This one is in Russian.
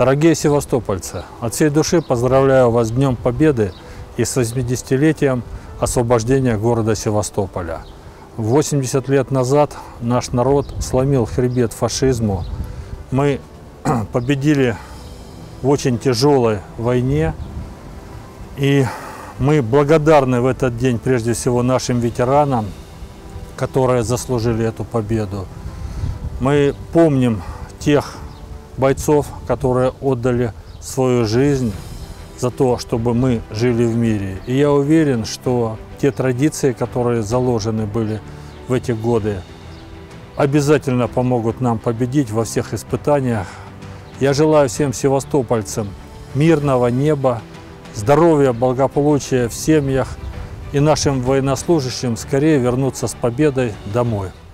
Дорогие севастопольцы, от всей души поздравляю вас с Днем Победы и с 80-летием освобождения города Севастополя. 80 лет назад наш народ сломил хребет фашизму. Мы победили в очень тяжелой войне, и мы благодарны в этот день прежде всего нашим ветеранам, которые заслужили эту победу. Мы помним тех бойцов, которые отдали свою жизнь за то, чтобы мы жили в мире. И я уверен, что те традиции, которые заложены были в эти годы, обязательно помогут нам победить во всех испытаниях. Я желаю всем севастопольцам мирного неба, здоровья, благополучия в семьях и нашим военнослужащим скорее вернуться с победой домой.